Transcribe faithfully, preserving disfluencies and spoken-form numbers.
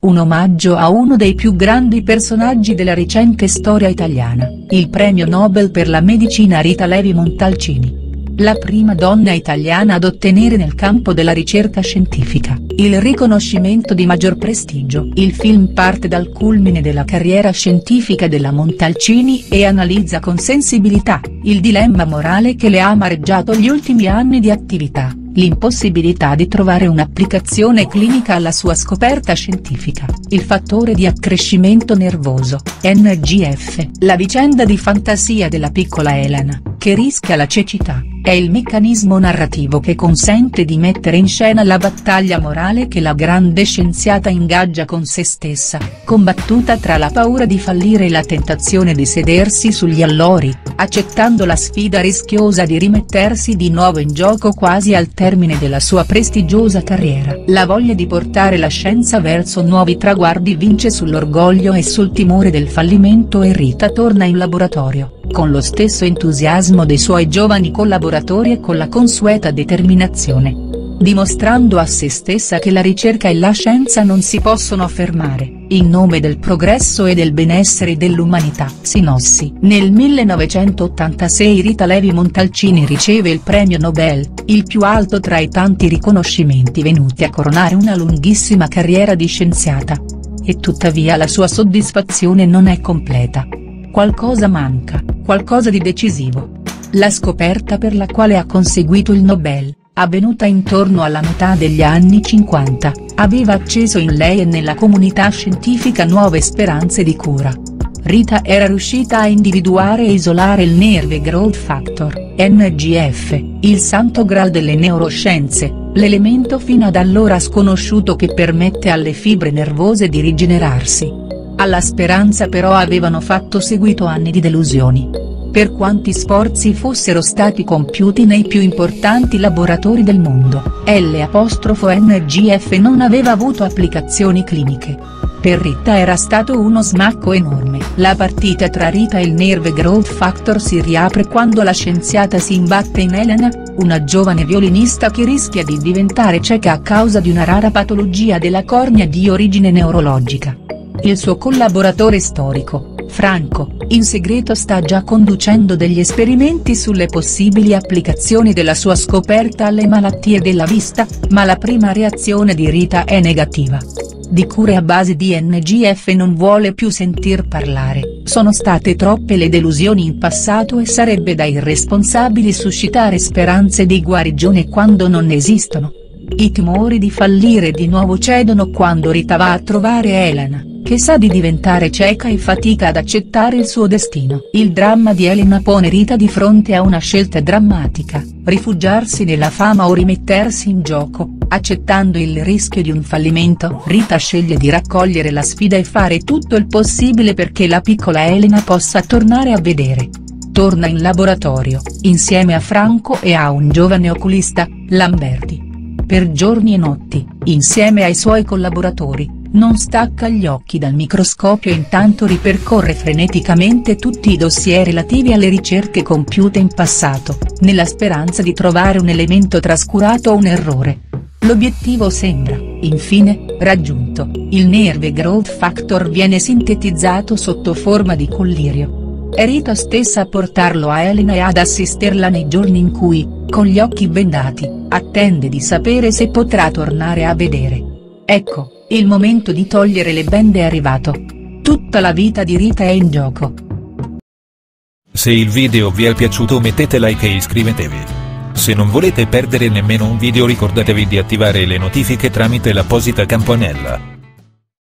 un omaggio a uno dei più grandi personaggi della recente storia italiana, il premio Nobel per la medicina Rita Levi-Montalcini. La prima donna italiana ad ottenere nel campo della ricerca scientifica il riconoscimento di maggior prestigio. Il film parte dal culmine della carriera scientifica della Montalcini e analizza con sensibilità il dilemma morale che le ha amareggiato gli ultimi anni di attività, l'impossibilità di trovare un'applicazione clinica alla sua scoperta scientifica, il fattore di accrescimento nervoso, N G F. La vicenda di fantasia della piccola Elena, che rischia la cecità, è il meccanismo narrativo che consente di mettere in scena la battaglia morale che la grande scienziata ingaggia con se stessa, combattuta tra la paura di fallire e la tentazione di sedersi sugli allori, accettando la sfida rischiosa di rimettersi di nuovo in gioco quasi al termine della sua prestigiosa carriera. La voglia di portare la scienza verso nuovi traguardi vince sull'orgoglio e sul timore del fallimento e Rita torna in laboratorio, con lo stesso entusiasmo dei suoi giovani collaboratori e con la consueta determinazione, dimostrando a se stessa che la ricerca e la scienza non si possono fermare, in nome del progresso e del benessere dell'umanità. Sinossi. Nel millenovecentottantasei Rita Levi-Montalcini riceve il premio Nobel, il più alto tra i tanti riconoscimenti venuti a coronare una lunghissima carriera di scienziata. E tuttavia la sua soddisfazione non è completa. Qualcosa manca, qualcosa di decisivo. La scoperta per la quale ha conseguito il Nobel, avvenuta intorno alla metà degli anni cinquanta, aveva acceso in lei e nella comunità scientifica nuove speranze di cura. Rita era riuscita a individuare e isolare il Nerve Growth Factor, N G F, il santo graal delle neuroscienze, l'elemento fino ad allora sconosciuto che permette alle fibre nervose di rigenerarsi. Alla speranza però avevano fatto seguito anni di delusioni. Per quanti sforzi fossero stati compiuti nei più importanti laboratori del mondo, L'-N G F non aveva avuto applicazioni cliniche. Per Rita era stato uno smacco enorme. La partita tra Rita e il Nerve Growth Factor si riapre quando la scienziata si imbatte in Elena, una giovane violinista che rischia di diventare cieca a causa di una rara patologia della cornea di origine neurologica. Il suo collaboratore storico, Franco, in segreto sta già conducendo degli esperimenti sulle possibili applicazioni della sua scoperta alle malattie della vista, ma la prima reazione di Rita è negativa. Di cure a base di N G F non vuole più sentir parlare, sono state troppe le delusioni in passato e sarebbe da irresponsabili suscitare speranze di guarigione quando non esistono. I timori di fallire di nuovo cedono quando Rita va a trovare Elena, che sa di diventare cieca e fatica ad accettare il suo destino. Il dramma di Elena pone Rita di fronte a una scelta drammatica, rifugiarsi nella fama o rimettersi in gioco, accettando il rischio di un fallimento. Rita sceglie di raccogliere la sfida e fare tutto il possibile perché la piccola Elena possa tornare a vedere. Torna in laboratorio, insieme a Franco e a un giovane oculista, Lamberti. Per giorni e notti, insieme ai suoi collaboratori, non stacca gli occhi dal microscopio e intanto ripercorre freneticamente tutti i dossier relativi alle ricerche compiute in passato, nella speranza di trovare un elemento trascurato o un errore. L'obiettivo sembra, infine, raggiunto, il Nerve Growth Factor viene sintetizzato sotto forma di collirio. È Rita stessa a portarlo a Elena e ad assisterla nei giorni in cui, con gli occhi bendati, attende di sapere se potrà tornare a vedere. Ecco, il momento di togliere le bende è arrivato. Tutta la vita di Rita è in gioco. Se il video vi è piaciuto mettete like e iscrivetevi. Se non volete perdere nemmeno un video ricordatevi di attivare le notifiche tramite l'apposita campanella.